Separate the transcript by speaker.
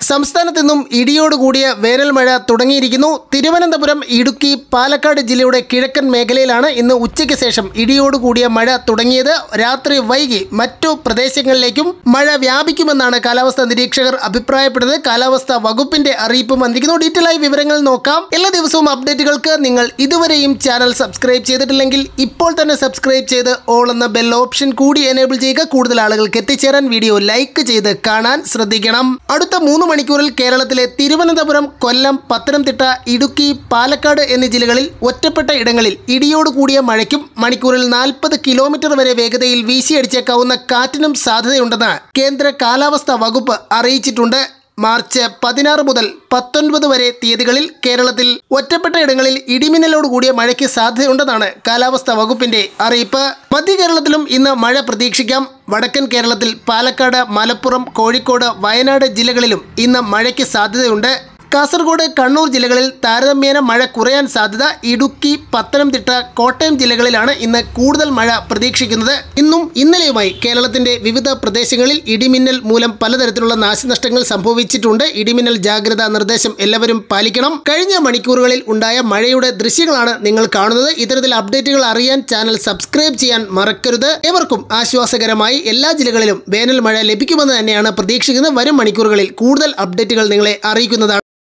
Speaker 1: സംസ്ഥാനത്ത് നിന്നും ഇടിയോടുകൂടിയ വേനൽ മഴ തുടങ്ങിയിരിക്കുന്നു. തിരുവനന്തപുരം, ഇടുക്കി, പാലക്കാട് ജില്ലയുടെ കിഴക്കൻ മേഖലയിലാണ് ഇന്ന് ഉച്ചയ്ക്ക് ശേഷം ഇടിയോടുകൂടിയ മഴ തുടങ്ങിയത്. രാത്രി വൈകി മറ്റു പ്രദേശങ്ങളിലേക്കും മഴ വ്യാപിക്കുമെന്നാണ് കാലാവസ്ഥാ നിരീക്ഷകർ അഭിപ്രായപ്പെടുന്നത്. കാലാവസ്ഥാ വകുപ്പിന്റെ അറിയിപ്പും വന്നിരിക്കുന്നു. ഡീറ്റെയിൽ ആയി വിവരങ്ങൾ നോക്കാം. എല്ലാ ദിവസവും അപ്ഡേറ്റുകൾക്ക് നിങ്ങൾ ഇതുവരെയും ചാനൽ സബ്സ്ക്രൈബ് ചെയ്തിട്ടില്ലെങ്കിൽ ഇപ്പോൾ തന്നെ സബ്സ്ക്രൈബ് ചെയ്ത് ഓൾ എന്ന ബെൽ ഓപ്ഷൻ കൂടി എനേബിൾ ചെയ്യുക. കൂടുതൽ ആളുകൾക്ക് എത്തിച്ചേരാൻ വീഡിയോ ലൈക്ക് ചെയ്ത് കാണാൻ ശ്രദ്ധിക്കണം. അടുത്ത 3 മണിക്കൂറിൽ കേരളത്തിലെ തിരുവനന്തപുരം, കൊല്ലം, പത്തനംതിട്ട, ഇടുക്കി, പാലക്കാട് എന്നീ ജില്ലകളിൽ ഒറ്റപ്പെട്ട ഇടങ്ങളിൽ ഇടിയോട് കൂടിയ മഴയ്ക്കും മണിക്കൂറിൽ 40 കിലോമീറ്റർ വരെ വേഗതയിൽ വീശിയടിച്ചേക്കാവുന്ന കാറ്റിനും സാധ്യതയുണ്ടെന്ന് കേന്ദ്ര കാലാവസ്ഥാ വകുപ്പ് അറിയിച്ചിട്ടുണ്ട്. മാർച്ച് 16 മുതൽ 19 വരെ തീയതികളിൽ കേരളത്തിൽ ഒറ്റപ്പെട്ട ഇടങ്ങളിൽ ഇടിമിന്നലോട് കൂടിയ മഴയ്ക്ക് സാധ്യതയുണ്ടെന്നാണ് കാലാവസ്ഥാ വകുപ്പിന്റെ അറിയിപ്പ്. മധ്യ കേരളത്തിലും ഇന്ന് മഴ പ്രതീക്ഷിക്കാം. വടക്കൻ കേരളത്തിൽ പാലക്കാട്, മലപ്പുറം, കോഴിക്കോട്, വയനാട് ജില്ലകളിലും ഇന്ന് മഴയ്ക്ക് സാധ്യതയുണ്ട്. കാസർഗോഡ്, കണ്ണൂർ ജില്ലകളിൽ താരതമ്യേന മഴ കുറയാൻ സാധ്യത. ഇടുക്കി, പത്തനംതിട്ട, കോട്ടയം ജില്ലകളിലാണ് ഇന്ന് കൂടുതൽ മഴ പ്രതീക്ഷിക്കുന്നത്. ഇന്നും ഇന്നലെയുമായി കേരളത്തിന്റെ വിവിധ പ്രദേശങ്ങളിൽ ഇടിമിന്നൽ മൂലം പലതരത്തിലുള്ള നാശനഷ്ടങ്ങൾ സംഭവിച്ചിട്ടുണ്ട്. ഇടിമിന്നൽ ജാഗ്രതാ നിർദ്ദേശം എല്ലാവരും പാലിക്കണം. കഴിഞ്ഞ മണിക്കൂറുകളിൽ ഉണ്ടായ മഴയുടെ ദൃശ്യങ്ങളാണ് നിങ്ങൾ കാണുന്നത്. ഇത്തരത്തിൽ അപ്ഡേറ്റുകൾ അറിയാൻ ചാനൽ സബ്സ്ക്രൈബ് ചെയ്യാൻ മറക്കരുത്. ഏവർക്കും ആശ്വാസകരമായി എല്ലാ ജില്ലകളിലും വേനൽ മഴ ലഭിക്കുമെന്ന് തന്നെയാണ് പ്രതീക്ഷിക്കുന്നത്. വരും മണിക്കൂറുകളിൽ കൂടുതൽ അപ്ഡേറ്റുകൾ നിങ്ങളെ അറിയിക്കുന്നതാണ്.